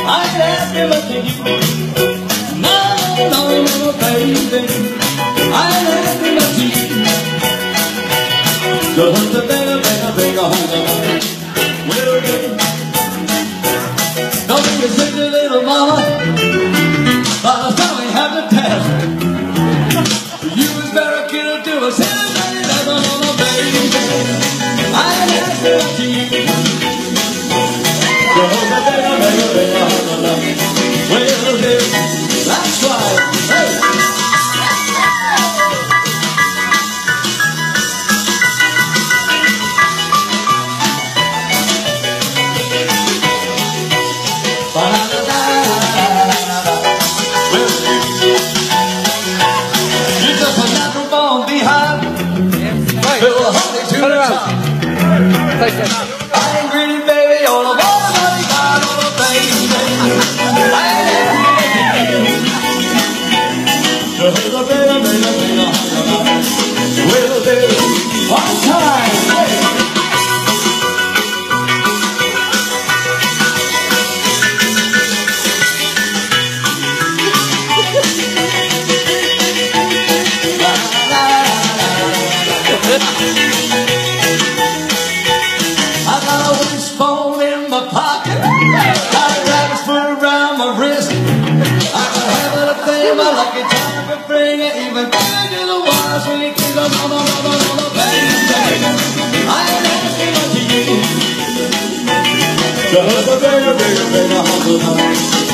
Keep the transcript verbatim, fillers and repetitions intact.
I ain't asking much of you. No, no, no, baby, I ain't asking much of you. Just a bigger, bigger, bigger home. Well, again, don't be a silly little mama. By the time we have the test, you was better kid to a silly lady that's on a baby. I ain't asking much of you. Just a bigger, bigger, bigger home. Well, again, that's right. Hey. I ain't greedy, baby, all the water money got all the things. I ain't just a baby, baby, baby. Well, baby, one time. I got a wishbone in my pocket, got a rabbit's foot around my wrist. I can have it up there, my lucky time can bring it, even into the water, sweet kids, I'm on, on, on, on, on, bang, I ain't asking much of you. Just a bigger, bigger, bigger, bigger,